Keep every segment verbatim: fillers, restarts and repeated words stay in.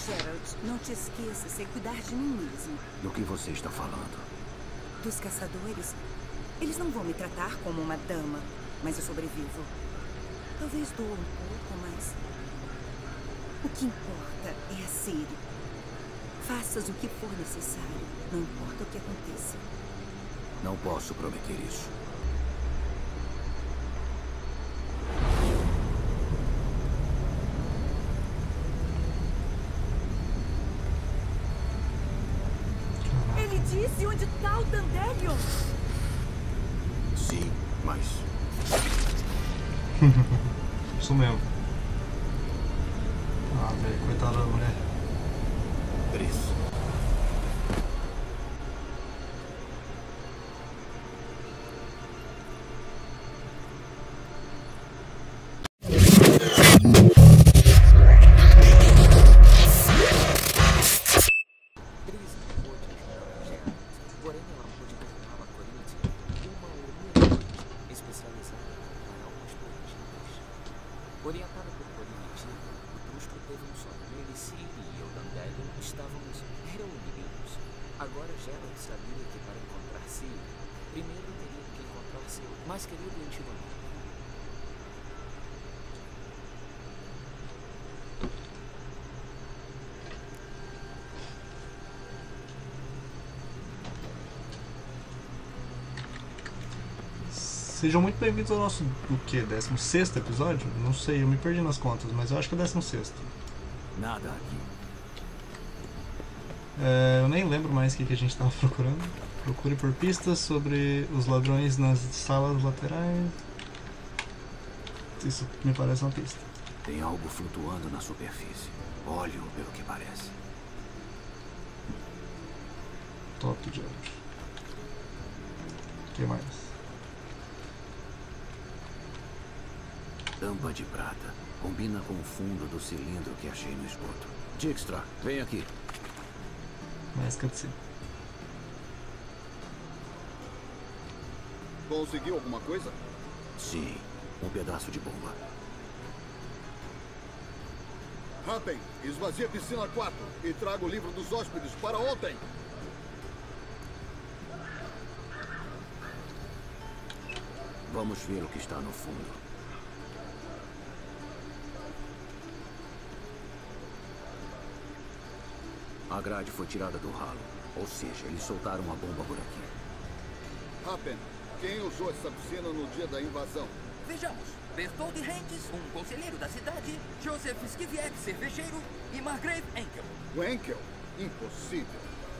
Geralt, não te esqueça, sei cuidar de mim mesmo. Do que você está falando? Dos caçadores, eles não vão me tratar como uma dama, mas eu sobrevivo. Talvez doa um pouco, mas... o que importa é a Ciri. Faças o que for necessário, não importa o que aconteça. Não posso prometer isso. Ele disse onde está o Dandelion. Sim, mas... Isso mesmo. Ah, velho, coitada da mulher. Triss. Orientada por Corinne, o Trusco teve um sonho. Ele, Ciri e eu, Dandelion, estávamos reunidos. Agora Geralt sabia que para encontrar Ciri, primeiro teria que encontrar seu mais querido e antigo amigo. Sejam muito bem-vindos ao nosso, o que, décimo sexto episódio? Não sei, eu me perdi nas contas, mas eu acho que é décimo sexto. Nada aqui. É, eu nem lembro mais o que, que a gente estava procurando. Procure por pistas sobre os ladrões nas salas laterais. Isso me parece uma pista. Tem algo flutuando na superfície. Óleo, pelo que parece. Top, George. O que mais? Tampa de prata. Combina com o fundo do cilindro que achei no esgoto. Dijkstra, vem aqui. Mais cutscene. Conseguiu alguma coisa? Sim, um pedaço de bomba. Rappen, esvazie a piscina quatro e traga o livro dos hóspedes para ontem. Vamos ver o que está no fundo. A grade foi tirada do ralo. Ou seja, eles soltaram uma bomba por aqui. Rappen, quem usou essa piscina no dia da invasão? Vejamos. Bertold Hentz, um conselheiro da cidade, Joseph Skiviek, cervejeiro, e Margrave Henkel. O Henkel? Impossível.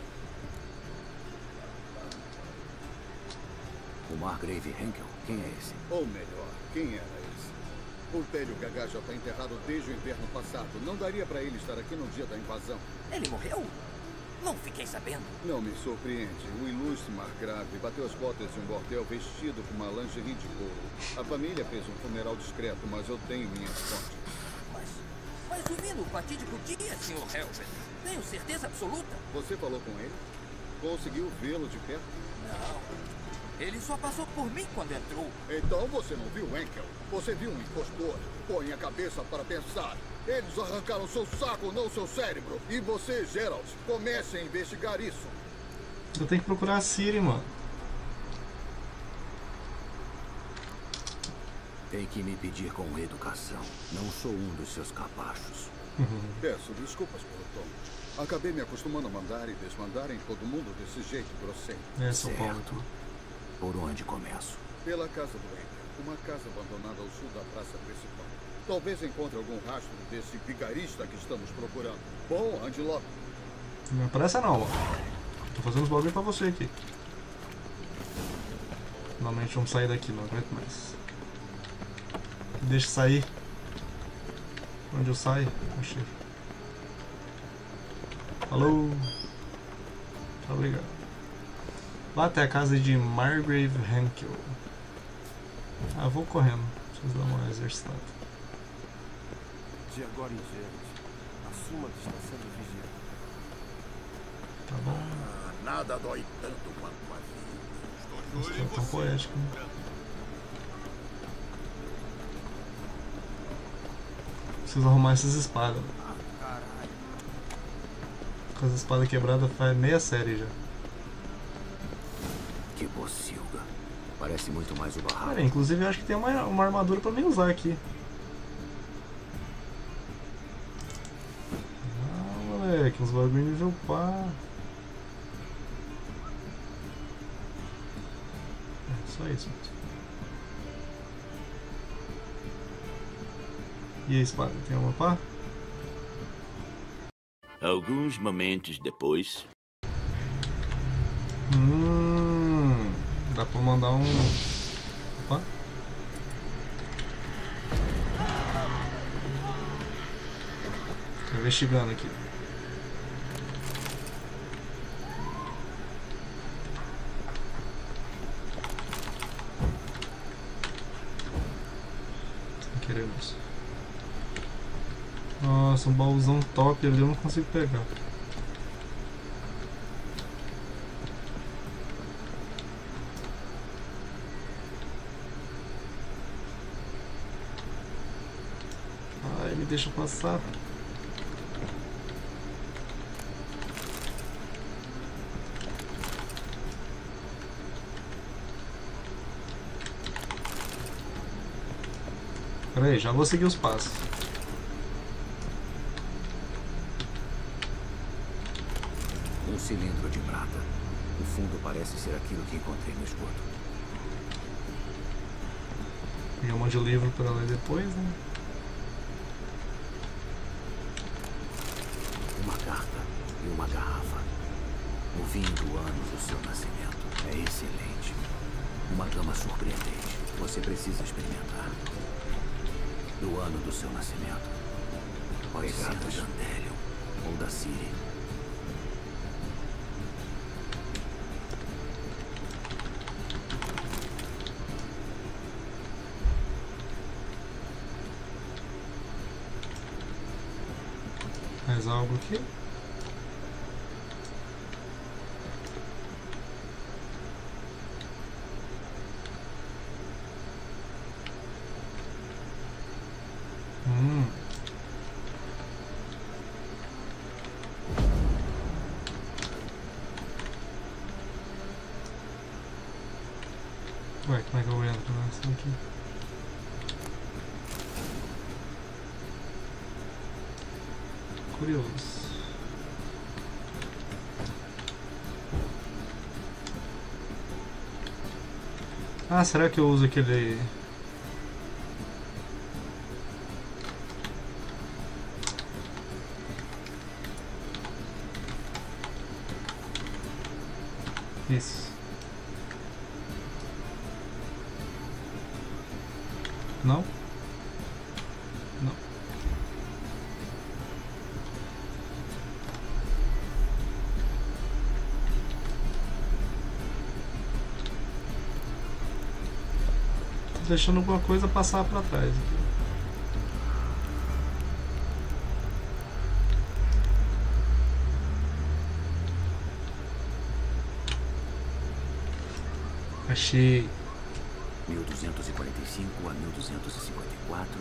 O Margrave Henkel? Quem é esse? Ou melhor, quem era esse? O Télio Gaga já está enterrado desde o inverno passado. Não daria para ele estar aqui no dia da invasão. Ele morreu? Não fiquei sabendo. Não me surpreende. O ilustre Margrave bateu as botas em um bordel vestido com uma lingerie de couro. A família fez um funeral discreto, mas eu tenho minhas fontes. Mas, mas ouvindo o fatídico dia, senhor Helvet, tenho certeza absoluta. Você falou com ele? Conseguiu vê-lo de perto? Não. Ele só passou por mim quando entrou. Então você não viu Henkel? Você viu um impostor? Põe a cabeça para pensar. Eles arrancaram seu saco, não seu cérebro. E você, Geralt, comece a investigar isso. Eu tenho que procurar a Ciri, mano. Tem que me pedir com educação. Não sou um dos seus capachos. Peço desculpas pelo tom. Acabei me acostumando a mandar e desmandar em todo mundo desse jeito grosseiro. É, São Paulo. Certo. Por onde começo? Pela casa do Henkel, uma casa abandonada ao sul da praça principal. Talvez encontre algum rastro desse vigarista que estamos procurando. Bom, ande logo. Não me apressa não, mano. Tô fazendo os bagulho pra você aqui. Finalmente vamos sair daqui, não aguento mais. Deixa sair. Onde eu saio? Achei. Alô? Obrigado. Lá até a casa de Margrave Henkel. Ah, vou correndo. Preciso dar uma exercitada. De agora em diante, assuma que está sendo vigiado. Tá bom. Ah, nada dói tanto quanto a vida. Nossa, tá tão poético, né? Preciso arrumar essas espadas. Ah, caralho. Com as espadas quebradas faz meia série já. Que pocilga. Parece muito mais o barraco. Cara, inclusive eu acho que tem uma, uma armadura pra mim usar aqui. Ah, moleque, uns bagulho nível pá. É, só isso. E a espada, tem uma pá? Alguns momentos depois. Hum, dá pra mandar um. Opa. Tô investigando aqui. Não queremos. Nossa, um baúzão top ali eu não consigo pegar. Ai, me deixa passar. Pera aí, já vou seguir os passos. Um cilindro de prata. O fundo parece ser aquilo que encontrei no esgoto. Peguei um monte de livro pra ler depois, né? Uma carta e uma garrafa. O vinho do ano do seu nascimento. É excelente. Uma gama surpreendente. Você precisa experimentar. Do ano do seu nascimento. Pode ser do Dandelion ou da Ciri. Mais algo aqui? Hum. Ué, como é que eu entro nessa aqui? Curioso. Ah, será que eu uso aquele... Isso. Não? Não. Tô deixando alguma coisa passar pra trás aqui. Achei. mil duzentos e quarenta e cinco a mil duzentos e cinquenta e quatro.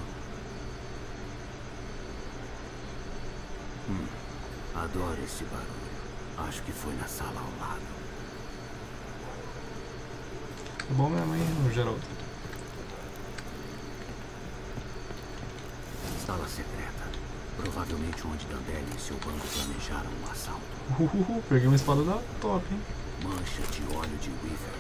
Hum, adoro esse barulho. Acho que foi na sala ao lado. Tá bom mesmo, hein, no Geraldo? Sala secreta. Provavelmente onde Dandelion e seu bando planejaram um assalto. Uhuhu, peguei uma espada da top, hein? Mancha de óleo de Weaver.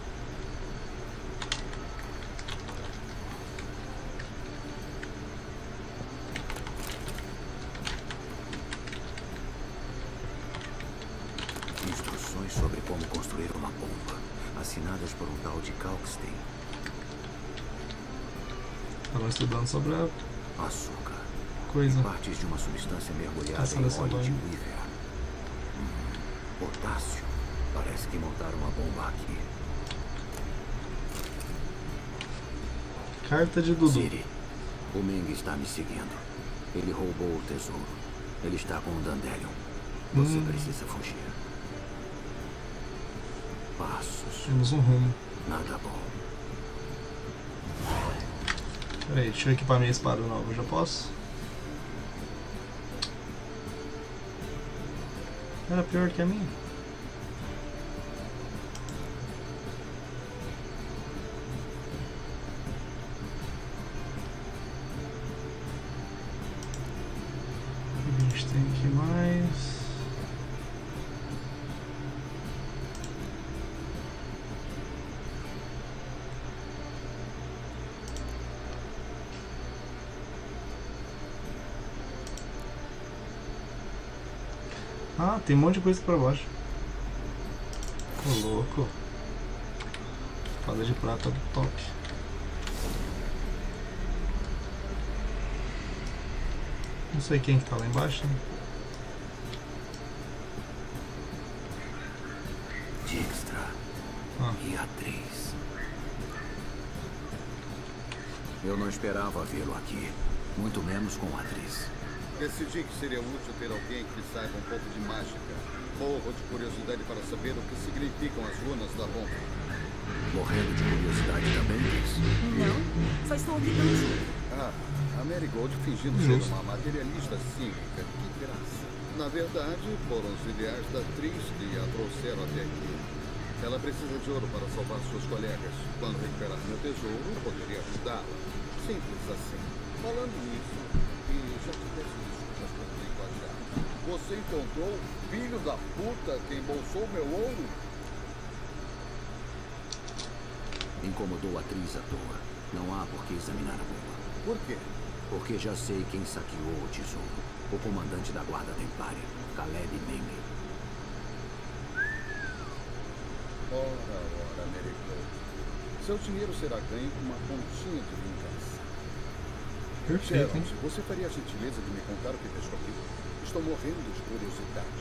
Instruções sobre como construir uma bomba, assinadas por um tal de Kalkstein. Estavam estudando sobre a Açúcar. coisa. Partes de uma substância mergulhada Caçando em essa óleo de banha. Weaver. Hum, potássio. Parece que montaram uma bomba aqui. Carta de Dudu. Ciri, o Meng está me seguindo. Ele roubou o tesouro. Ele está com o Dandelion. Você Hum. precisa fugir. Passos. Temos um rumo. Nada bom. Peraí, deixa eu equipar minha espada nova, eu já posso? Era pior que a minha. A gente tem aqui mais. Ah, tem um monte de coisa pra baixo. Ô louco. Espada de prata do top. Não sei quem que tá lá embaixo, né? Dijkstra Ah. e atriz. Eu não esperava vê-lo aqui, muito menos com a atriz. Decidi que seria útil ter alguém que saiba um pouco de mágica. Morro de curiosidade para saber o que significam as runas da bomba. Morrendo de curiosidade também, Chris? Não, só estou aqui pelo jogo. Ah, a Marigold fingindo Justo. ser uma materialista cínica. Que graça. Na verdade, foram os ideais da atriz que a trouxeram até aqui. Ela precisa de ouro para salvar suas colegas. Quando recuperar meu tesouro, poderia ajudá-la. Simples assim. Falando nisso, e já te peço desculpas por ter enquadrado. Você encontrou o filho da puta que embolsou meu ouro? Incomodou a atriz à toa. Não há por que examinar a bomba. Por quê? Porque já sei quem saqueou o tesouro. O comandante da Guarda Templária, Caleb Menge. Ora, ora, Marigold. Seu dinheiro será ganho com uma pontinha de vingança. Perfeito, hein? Geralt, você faria a gentileza de me contar o que fez comigo? Estou morrendo de curiosidade.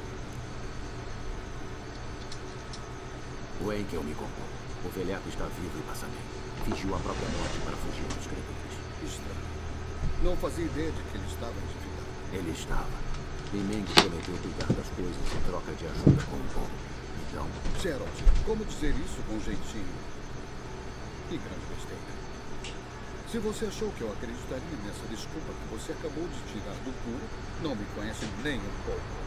O Henkel me contou. O velhaco está vivo e passa bem. Fingiu a própria morte para fugir dos credores. Estranho. Não fazia ideia de que ele estava endividado. Ele estava. E Menge prometeu cuidar das coisas em troca de ajuda com o povo. Então, Geralt, como dizer isso com jeitinho? Que grande besteira. Se você achou que eu acreditaria nessa desculpa que você acabou de tirar do cu, não me conhece nem um pouco.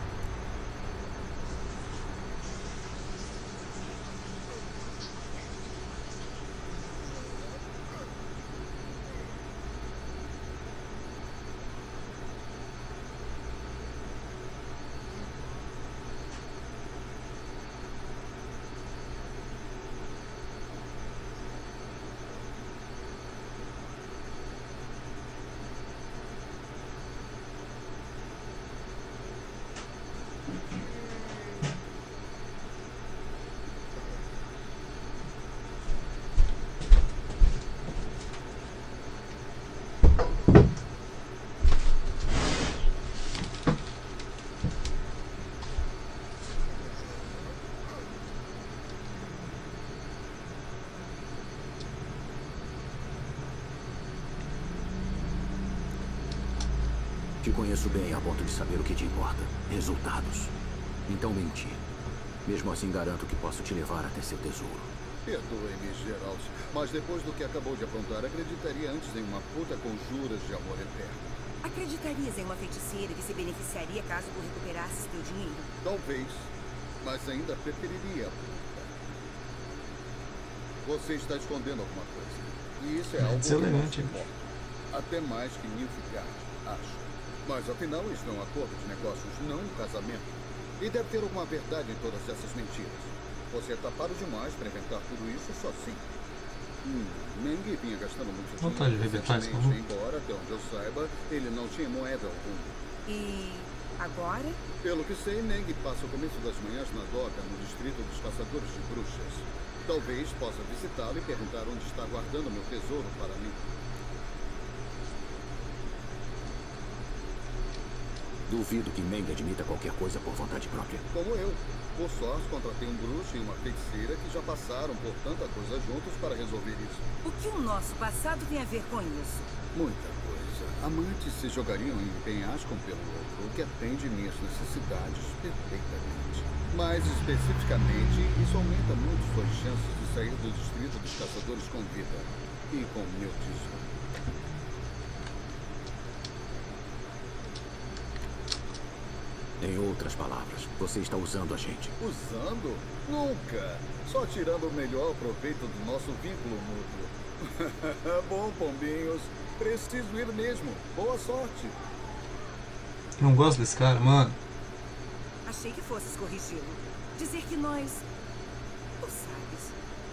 te conheço bem a ponto de saber o que te importa. Resultados. Então menti. Mesmo assim garanto que posso te levar até seu tesouro. Perdoe-me, Geralt, mas depois do que acabou de aprontar, acreditaria antes em uma puta com juras de amor eterno. Acreditarias em uma feiticeira que se beneficiaria caso tu recuperasses teu dinheiro? Talvez, mas ainda preferiria a puta. Você está escondendo alguma coisa. E isso é algo que não se importa. Até mais que Nilfgaard, acho. Mas afinal, isso é um acordo de negócios, não um casamento. E deve ter alguma verdade em todas essas mentiras. Você é tapado demais para inventar tudo isso sozinho. Hum, Menge vinha gastando muito Vontade dinheiro de rebentar esse maluco. embora, até onde eu saiba, ele não tinha moeda alguma. E agora? Pelo que sei, Menge passa o começo das manhãs na doca, no distrito dos caçadores de bruxas. Talvez possa visitá-lo e perguntar onde está guardando meu tesouro para mim. Duvido que Menge admita qualquer coisa por vontade própria. Como eu. Por sorte, contratei um bruxo e uma feiticeira que já passaram por tanta coisa juntos para resolver isso. O que o nosso passado tem a ver com isso? Muita coisa. Amantes se jogariam em penhasco pelo outro, o que atende minhas necessidades perfeitamente. Mas, especificamente, isso aumenta muito suas chances de sair do distrito dos caçadores com vida. E com meu tesouro. Em outras palavras, você está usando a gente. Usando? Nunca. Só tirando o melhor proveito do nosso vínculo mútuo. Bom, pombinhos. Preciso ir mesmo. Boa sorte. Não gosto desse cara, mano. Achei que fosses corrigi-lo. Dizer que nós... Tu sabes.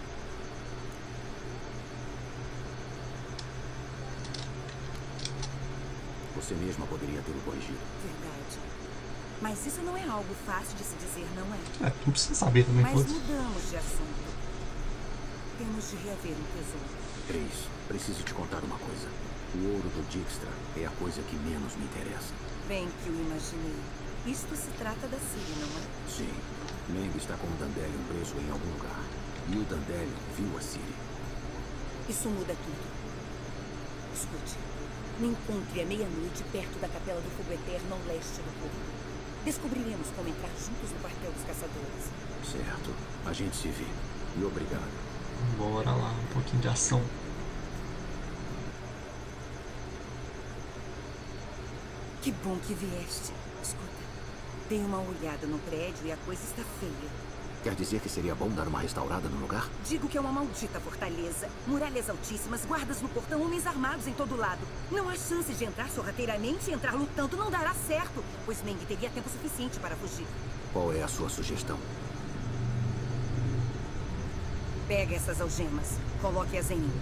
Você mesma poderia ter o corrigido. Verdade. Mas isso não é algo fácil de se dizer, não é? É, tu precisa saber também, Mas foda-se. mudamos de assunto. Temos de reaver um tesouro. Três, preciso te contar uma coisa. O ouro do Dijkstra é a coisa que menos me interessa. Bem que eu imaginei. Isto se trata da Ciri, não é? Sim. Meng está com o Dandelion preso em algum lugar. E o Dandelion viu a Ciri. Isso muda tudo. Escute. Me encontre à meia-noite perto da Capela do Fogo Eterno ao leste do porto. Descobriremos como entrar juntos no quartel dos caçadores. Certo. A gente se vê. E obrigado. Bora lá, um pouquinho de ação. Que bom que vieste. Escuta, dei uma olhada no prédio e a coisa está feia. Quer dizer que seria bom dar uma restaurada no lugar? Digo que é uma maldita fortaleza. Muralhas altíssimas, guardas no portão, homens armados em todo lado. Não há chance de entrar sorrateiramente e entrar lutando não dará certo, pois Meng teria tempo suficiente para fugir. Qual é a sua sugestão? Pega essas algemas. Coloque-as em mim.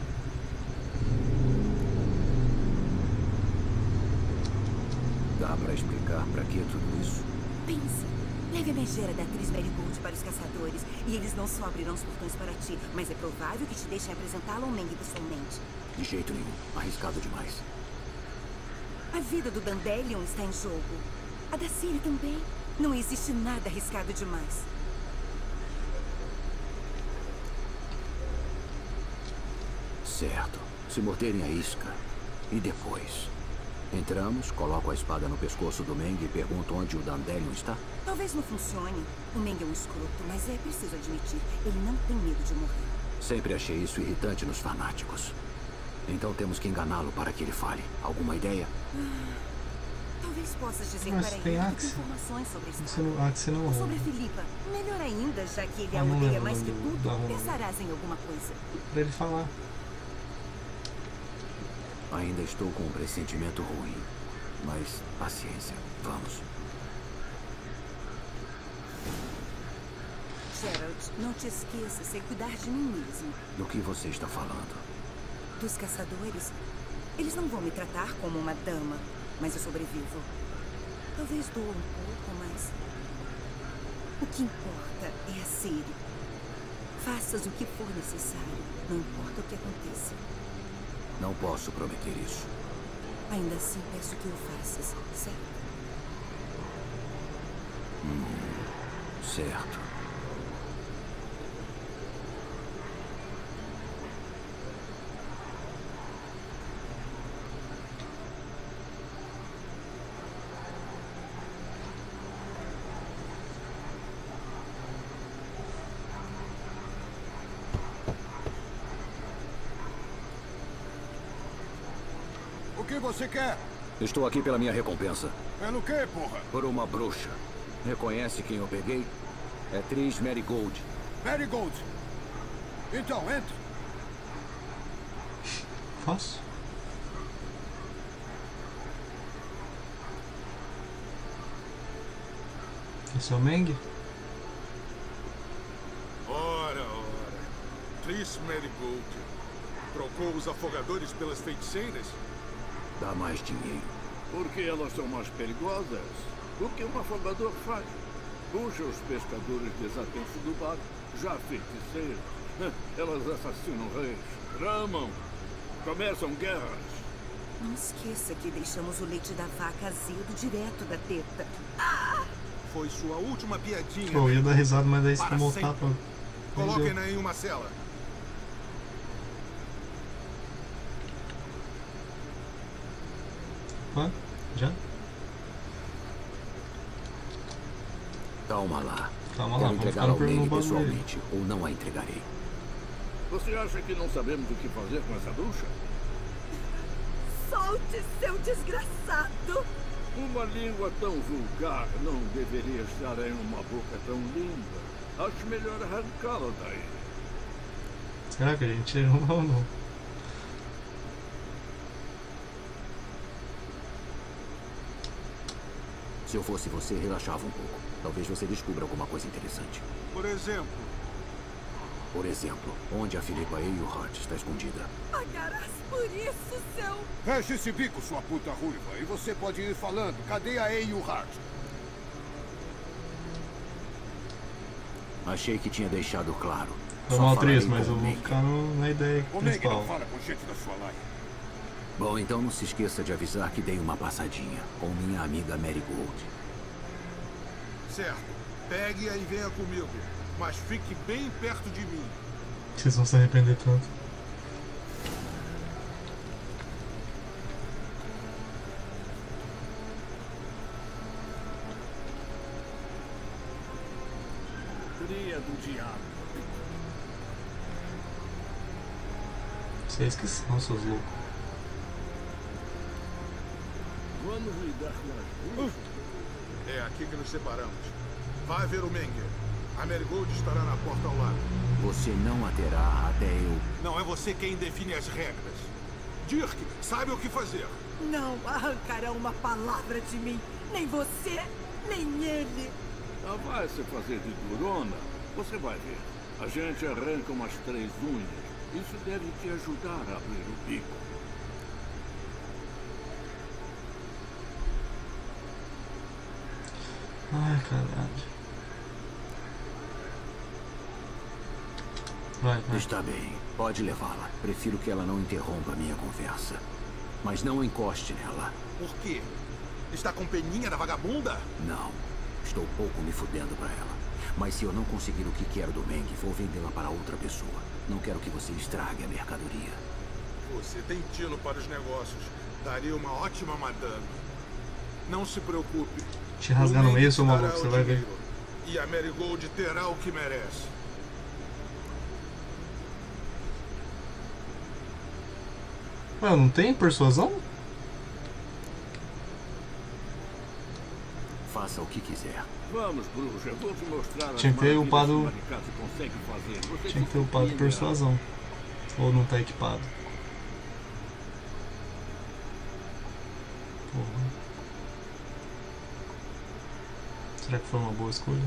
Dá pra explicar pra que tudo isso? Pense. Leve a megera da atriz Marigold para os caçadores, e eles não só abrirão os portões para ti, mas é provável que te deixem apresentá-la ao Meng pessoalmente. De jeito nenhum. Arriscado demais. A vida do Dandelion está em jogo. A da Ciri também. Não existe nada arriscado demais. Certo. Se morderem a isca. E depois? Entramos, coloco a espada no pescoço do Meng e pergunto onde o Dandelion está? Talvez não funcione. O Meng é um escroto, mas é preciso admitir, ele não tem medo de morrer. Sempre achei isso irritante nos fanáticos. Então temos que enganá-lo para que ele fale. Alguma ideia? Ah, talvez possas dizer Mas para ele tem que tem Axie. informações sobre a Você espada. não, ah, você não... Ou sobre a Filipa. Melhor ainda, já que ele Ah, a não odeia lembro mais que do- tudo, da Roma. pensarás em alguma coisa. Pra ele falar. Ainda estou com um pressentimento ruim. Mas, paciência. Vamos. Gerald, não te esqueça, sei cuidar de mim mesmo. Do que você está falando? Dos caçadores, eles não vão me tratar como uma dama, mas eu sobrevivo. Talvez doa um pouco, mas... O que importa é a Ciri. Faças o que for necessário, não importa o que aconteça. Não posso prometer isso. Ainda assim, peço que o faças, certo? Hum, certo. O que você quer? Estou aqui pela minha recompensa. Pelo quê, porra? Por uma bruxa. Reconhece quem eu peguei? É Tris Marigold. Marigold. Então, entre. Faço? Esse é o Meng? Ora, ora. Tris Marigold. Trocou os afogadores pelas feiticeiras? Dá mais dinheiro. Porque elas são mais perigosas. O que um afogador faz? Puxa os pescadores desatentos do barco. Já feiticeiros. Elas assassinam reis. Tramam. Começam guerras. Não esqueça que deixamos o leite da vaca azedo direto da teta. Foi sua última piadinha. Pô, eu ia dar risada, mas daí se Para tu voltar sempre. pra... Coloquem-na em uma cela. Hã? Já? Calma lá. Calma lá, Quero vamos entregar ficar ao no Meng bagulho. pessoalmente, ou não a entregarei. Você acha que não sabemos o que fazer com essa bruxa? Solte, seu desgraçado! Uma língua tão vulgar não deveria estar em uma boca tão linda. Acho melhor arrancá-la daí. Será que a gente errou ou não? Se eu fosse você, relaxava um pouco. Talvez você descubra alguma coisa interessante. Por exemplo? Por exemplo, onde a Philippa Eilhart está escondida. Pagarás por isso, seu... Feche esse bico, sua puta ruiva, e você pode ir falando. Cadê a Eilhart? Achei que tinha deixado claro. Foi mal triste, mas eu vou ficar no, na ideia principal. Não fala com gente da sua laia. Bom, então não se esqueça de avisar que dei uma passadinha com minha amiga Marigold. Certo. Pegue-a e venha comigo. Mas fique bem perto de mim. Vocês vão se arrepender tanto. Cria do diabo. Vocês que são, seus loucos. Vamos lidar com as É aqui que nos separamos. Vá ver o Menger. A Marigold estará na porta ao lado. Você não a terá até eu... Não é você quem define as regras. Dirk, sabe o que fazer. Não arrancarão uma palavra de mim. Nem você, nem ele. Ah, vai se fazer de durona. Você vai ver. A gente arranca umas três unhas. Isso deve te ajudar a abrir o bico. Ai, caralho. Vai, vai. Está bem, pode levá-la. Prefiro que ela não interrompa a minha conversa. Mas não encoste nela. Por quê? Está com peninha da vagabunda? Não. Estou pouco me fudendo pra ela. Mas se eu não conseguir o que quero do Meng, vou vendê-la para outra pessoa. Não quero que você estrague a mercadoria. Você tem tino para os negócios. Daria uma ótima madame. Não se preocupe. Te rasgar no meio, seu maluco, você vai ver. E a Marigold terá o que merece. Ué, não tem persuasão? Faça o que quiser. Vamos, bruxa, vou te mostrar. Tinha que ter upado. Consegue fazer. Você Tinha que ter upado persuasão. Ou não tá equipado. Porra. Será que foi uma boa escolha?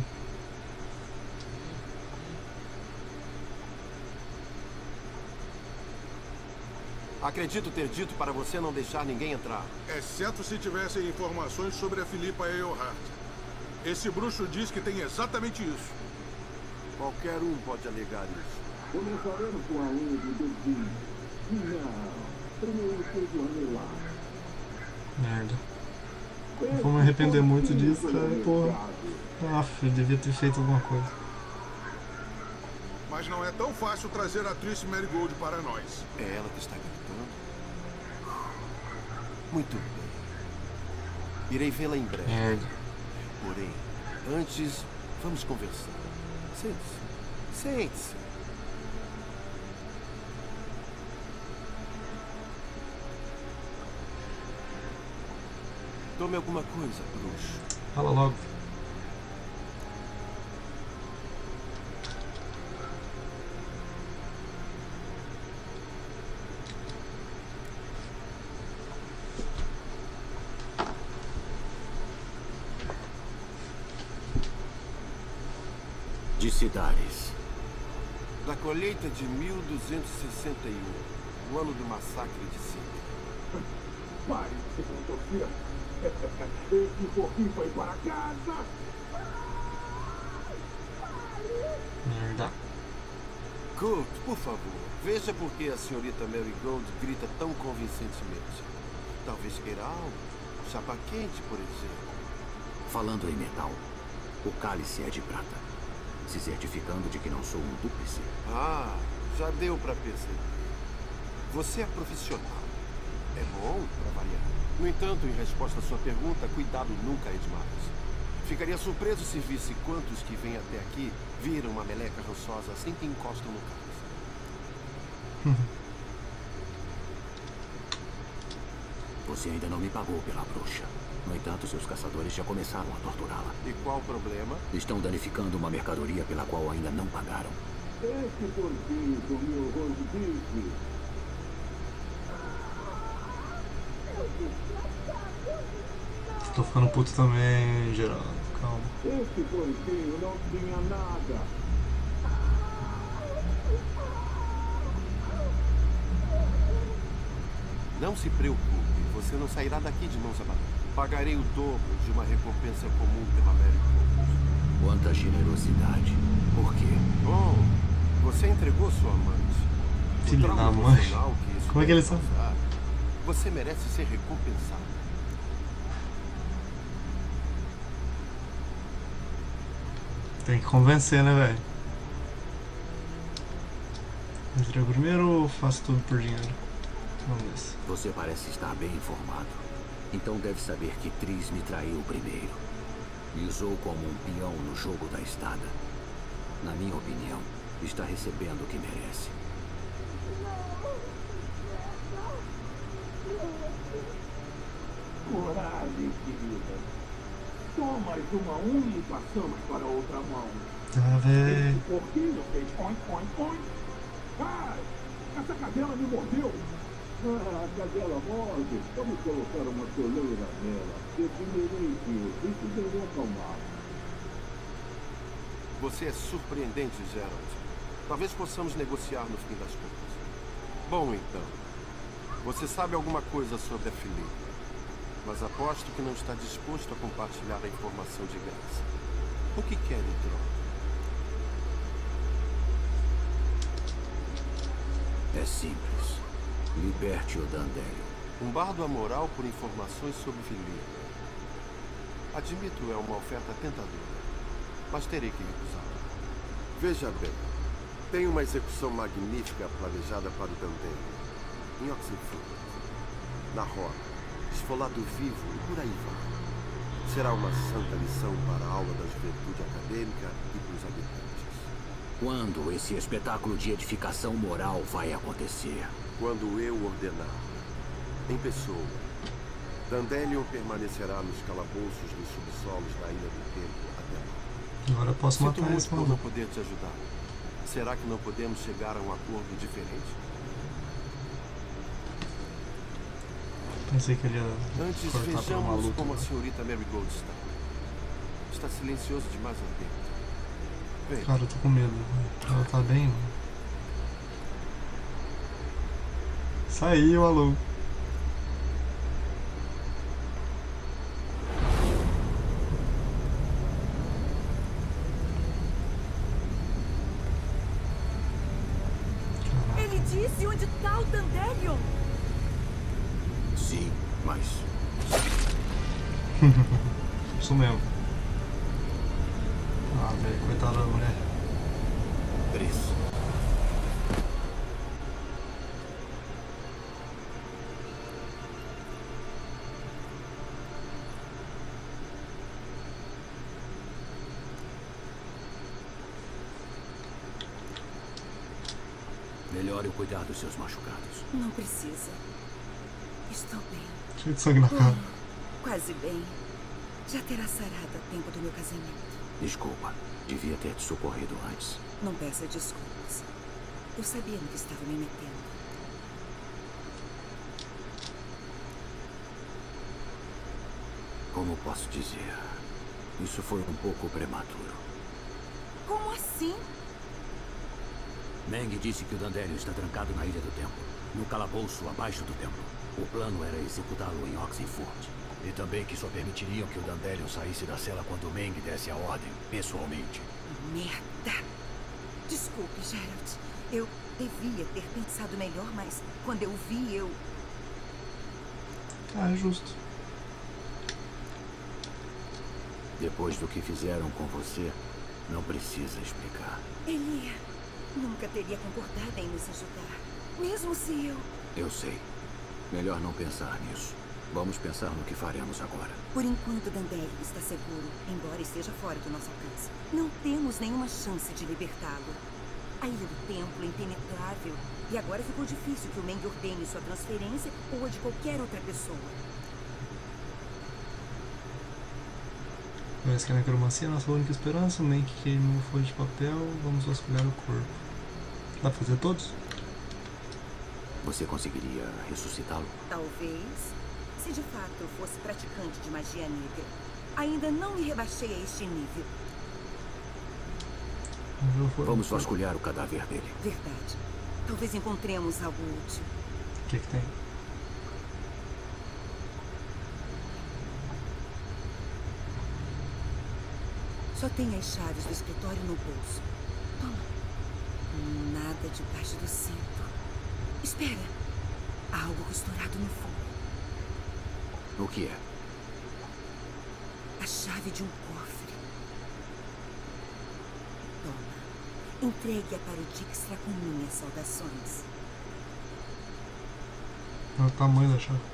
Acredito ter dito para você não deixar ninguém entrar. Exceto se tivessem informações sobre a Philippa Eilhart. Esse bruxo diz que tem exatamente isso. Qualquer um pode alegar isso. Começaremos com a unha do dedinho. Não. Primeiro seja o anelar. Merda. Eu vou me arrepender muito disso, cara. Porra. Aff, eu devia ter feito alguma coisa. Mas não é tão fácil trazer a Trish Marigold para nós. É ela que está gritando? Muito bem. Irei vê-la em breve. Merda. Porém, antes, vamos conversar. Sente-se. Sente-se. Tome alguma coisa, bruxo. Fala logo. De Cidares. Da colheita de mil duzentos e sessenta e um, o ano do massacre de Sydney. Pai, você não torcia? Esse fofinho foi para casa! Merda. Kurt, por favor, veja por que a senhorita Marigold grita tão convincentemente. Talvez queira algo. Chapa quente, por exemplo. Falando em metal, o cálice é de prata. Se certificando de que não sou um dúplice. Ah, já deu para perceber. Você é profissional. É bom para variar. No entanto, em resposta à sua pergunta, cuidado nunca é demais. Ficaria surpreso se visse quantos que vêm até aqui viram uma meleca rançosa assim que encostam no cálice. Você ainda não me pagou pela bruxa. No entanto, seus caçadores já começaram a torturá-la. E qual o problema? Estão danificando uma mercadoria pela qual ainda não pagaram. Esse porquinho comeu roast beef. Tô ficando puto também, Geraldo. Calma. Esse porquinho não tinha nada. Não se preocupe, você não sairá daqui de mãos abandonadas. Pagarei o dobro de uma recompensa comum pela Mary Combs. Quanta generosidade. Por quê? Bom, você entregou sua amante. Filho da mãe. Como é que eles são? Você merece ser recompensado. Tem que convencer, né, velho? Entrego primeiro ou faço tudo por dinheiro? Vamos nessa. Você parece estar bem informado. Então deve saber que Triss me traiu primeiro. Me usou como um peão no jogo da estada. Na minha opinião, está recebendo o que merece. Coragem, querida. Toma mais uma unha e passamos para a outra mão. Ah, velho. Esse porquinho fez põe, põe, põe. Ai, essa cadela me mordeu. Ah, a cadela morde. Vamos colocar uma coleira nela. Definirei isso deve acalmar. Você é surpreendente, Geralt. Talvez possamos negociar no fim das contas. Bom, então. Você sabe alguma coisa sobre a Filipa, mas aposto que não está disposto a compartilhar a informação de graça. O que quer em troca? É simples. Liberte o Dandelion. Um bardo amoral por informações sobre Filipa. Admito, é uma oferta tentadora, mas terei que recusá-la. Veja bem, tem uma execução magnífica planejada para o Dandelion, em Oxenford, na Rota, esfolado vivo e por aí vai. Será uma santa lição para a aula da juventude acadêmica e para os habitantes. Quando esse espetáculo de edificação moral vai acontecer? Quando eu ordenar. Em pessoa. Dandelion permanecerá nos calabouços dos subsolos da Ilha do Tempo até lá. Agora eu posso Sinto matar muito esse por não maluco. poder te ajudar. Será que não podemos chegar a um acordo diferente? Pensei que ele ia Antes, cortar pelo vejamos maluco. como a senhorita Marigold está. Está silencioso demais ali dentro. Vem. Cara, eu tô com medo. Véio. Ela tá bem, mano. Saiu, maluco. Ele disse onde tá o Dandelion. Sim, mas... Isso mesmo. Ah, velho, coitada da mulher. Triss. Melhore o cuidar dos seus machucados. Não precisa. Estou bem. Cheio de sangue na cara. Oh, quase bem. Já terá sarado a tempo do meu casamento. Desculpa, devia ter te socorrido antes. Não peça desculpas. Eu sabia no que estava me metendo. Como posso dizer? Isso foi um pouco prematuro. Como assim? Meng disse que o Dandelion está trancado na Ilha do Tempo, no calabouço abaixo do templo. O plano era executá-lo em Oxenford. E também que só permitiriam que o Dandelion saísse da cela quando Meng desse a ordem, pessoalmente. Merda! Desculpe, Geralt. Eu devia ter pensado melhor, mas quando eu vi, eu... Ah, é justo. Depois do que fizeram com você, não precisa explicar. Ele nunca teria concordado em nos ajudar. Mesmo se eu... Eu sei. Melhor não pensar nisso. Vamos pensar no que faremos agora. Por enquanto, Dandelion está seguro, embora esteja fora do nosso alcance. Não temos nenhuma chance de libertá-lo. A ilha do templo é impenetrável. E agora ficou difícil que o Meng ordene sua transferência ou a de qualquer outra pessoa. Parece que a necromancia é a nossa única esperança. O Meng queimou folha de papel. Vamos vasculhar o corpo. Dá pra fazer todos? Você conseguiria ressuscitá-lo? Talvez. Se de fato eu fosse praticante de magia negra. Ainda não me rebaixei a este nível. Vamos vasculhar o cadáver dele. Verdade. Talvez encontremos algo útil. O que que tem? Só tem as chaves do escritório no bolso. Toma. Nada debaixo do cinto. Espera. Há algo costurado no fundo. O que é? A chave de um cofre. Toma. Entregue-a para o Dijkstra com minhas saudações. Olha o tamanho da chave.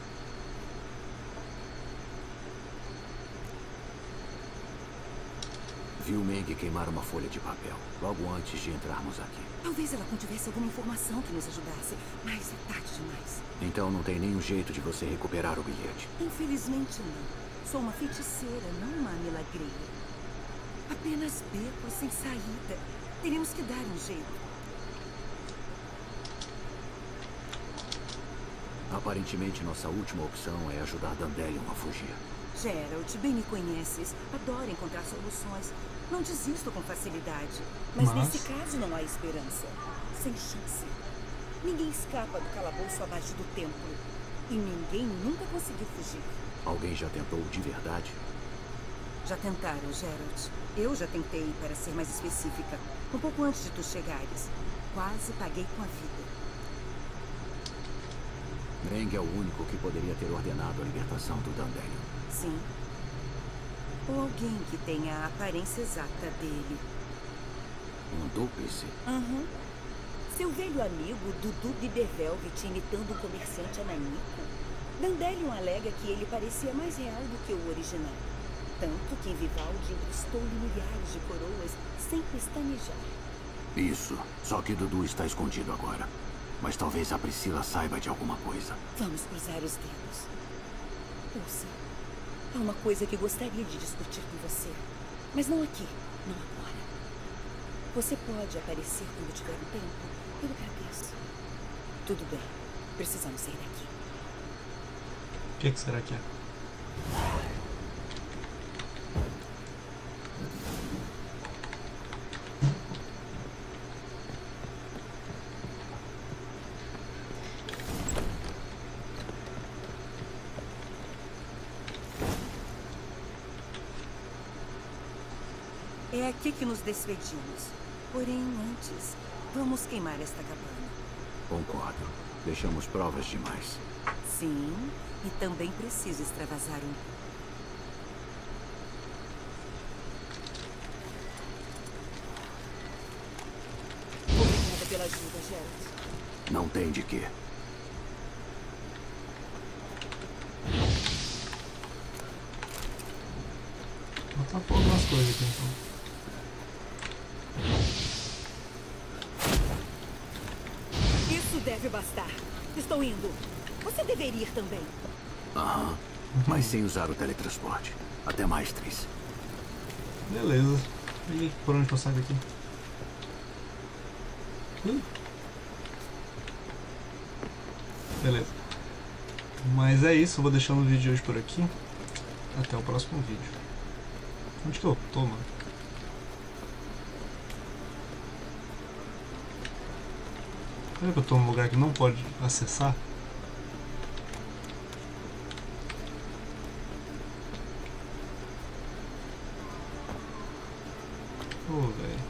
Viu Meng queimar uma folha de papel, logo antes de entrarmos aqui. Talvez ela contivesse alguma informação que nos ajudasse, mas é tarde demais. Então não tem nenhum jeito de você recuperar o bilhete? Infelizmente não. Sou uma feiticeira, não uma milagreira. Apenas becos sem saída. Teremos que dar um jeito. Aparentemente, nossa última opção é ajudar Dandelion a fugir. Geralt, bem me conheces. Adoro encontrar soluções. Não desisto com facilidade. Mas, Mas nesse caso não há esperança. Sem chance. Ninguém escapa do calabouço abaixo do templo. E ninguém nunca conseguiu fugir. Alguém já tentou de verdade? Já tentaram, Geralt. Eu já tentei, para ser mais específica. Um pouco antes de tu chegares. Quase paguei com a vida. Meng é o único que poderia ter ordenado a libertação do Dandelion. Sim. Ou alguém que tenha a aparência exata dele. Um dúplice? Uhum. Seu velho amigo, Dudu de The Velvet, imitando um comerciante ananico. Dandelion alega que ele parecia mais real do que o original. Tanto que Vivaldi emprestou-lhe milhares de coroas sem pestanejar. Isso. Só que Dudu está escondido agora. Mas talvez a Priscila saiba de alguma coisa. Vamos cruzar os dedos. Ouça, há uma coisa que gostaria de discutir com você. Mas não aqui, não agora. Você pode aparecer quando tiver um tempo. Eu agradeço. Tudo bem. Precisamos sair daqui. O que, que será que é? É aqui que nos despedimos. Porém, antes, vamos queimar esta cabana. Concordo. Deixamos provas demais. Sim, e também preciso extravasar um pouco. Obrigada pela ajuda, Geralt. Não tem de quê. Vou tapar algumas coisas aqui então. Isso deve bastar. Estou indo. Você deveria ir também. Aham. Mas sem usar o teletransporte. Até mais, Tris. Beleza. E por onde eu saio daqui? Hum. Beleza. Mas é isso. Eu vou deixando o vídeo de hoje por aqui. Até o próximo vídeo. Onde que eu tô, mano? Será que eu tô num lugar que não pode acessar? Ô, oh, velho.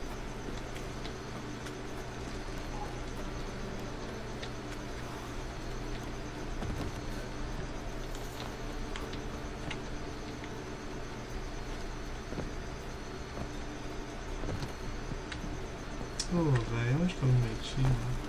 Ô, oh, velho, onde que eu me meti, mano?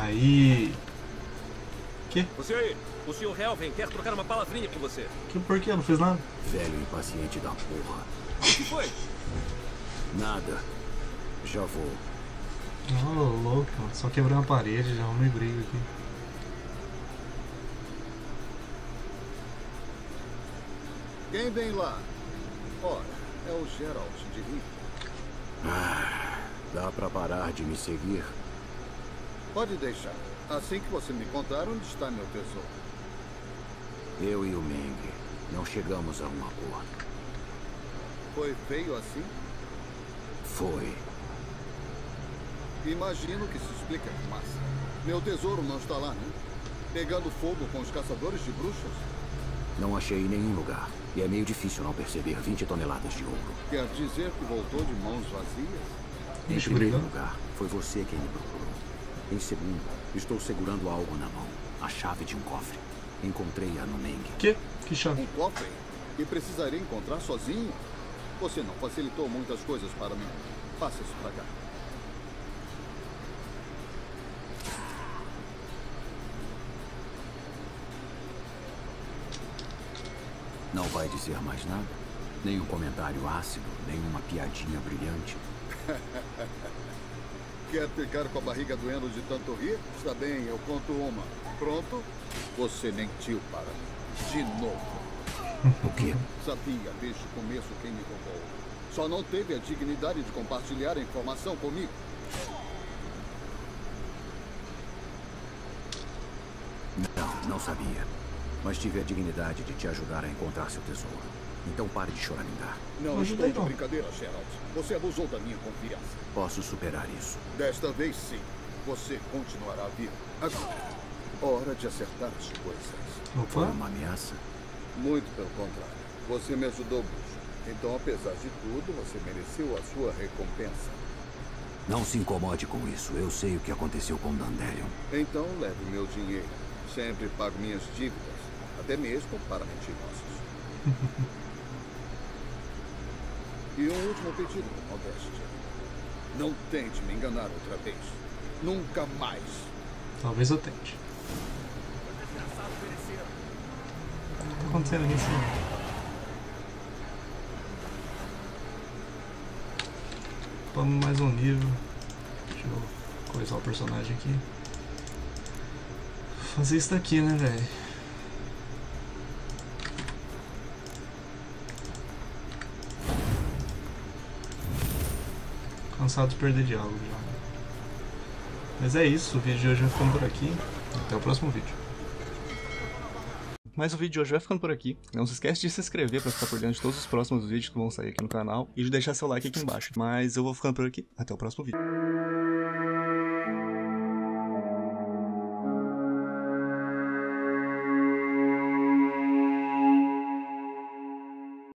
Aí. Que? Você aí, o senhor Helven quer trocar uma palavrinha com você. Que por quê? Eu não fiz nada. Velho impaciente da porra. O que foi? Nada. Já vou. Oh, louco, mano. Só quebrei uma parede, já arrumei briga aqui. Quem vem lá? Ora, é o Geralt de Rivia. Ah, dá pra parar de me seguir? Pode deixar. Assim que você me contar onde está meu tesouro. Eu e o Meng não chegamos a um acordo. Foi feio assim? Foi. Imagino que se explica com massa. Meu tesouro não está lá, né? Pegando fogo com os caçadores de bruxas? Não achei em nenhum lugar. E é meio difícil não perceber vinte toneladas de ouro. Quer dizer que voltou de mãos vazias? Em primeiro lugar, foi você quem me procurou. Em segundo, estou segurando algo na mão. A chave de um cofre. Encontrei-a no Meng. Que? Que chave? Um cofre? E precisaria encontrar sozinho? Você não facilitou muitas coisas para mim. Faça isso pra cá. Não vai dizer mais nada? Nenhum comentário ácido, nenhuma piadinha brilhante? Quer ficar com a barriga doendo de tanto rir? Está bem, eu conto uma. Pronto? Você mentiu para mim. De novo. O quê? Sabia desde o começo quem me roubou. Só não teve a dignidade de compartilhar a informação comigo. Não, não sabia. Mas tive a dignidade de te ajudar a encontrar seu tesouro. Então pare de choramingar. Não estou de brincadeira, Geralt. Você abusou da minha confiança. Posso superar isso. Desta vez, sim. Você continuará vivo. Agora, hora de acertar as coisas. Foi uma ameaça? Muito pelo contrário. Você me ajudou, bruxo. Então, apesar de tudo, você mereceu a sua recompensa. Não se incomode com isso. Eu sei o que aconteceu com Dandelion. Então, leve o meu dinheiro. Sempre pago minhas dívidas. Até mesmo para mentirosos. E um último pedido, Modéstia. Não tente me enganar outra vez. Nunca mais. Talvez eu tente. O que tá acontecendo aqui em cima? Vamos mais um nível. Deixa eu coisar o personagem aqui. Vou fazer isso daqui, né, velho? Cansado de perder diálogo já. Mas é isso, o vídeo de hoje vai ficando por aqui. Até o próximo vídeo. Mas o vídeo de hoje vai ficando por aqui. Não se esquece de se inscrever para ficar por dentro de todos os próximos vídeos que vão sair aqui no canal. E de deixar seu like aqui embaixo. Mas eu vou ficando por aqui. Até o próximo vídeo.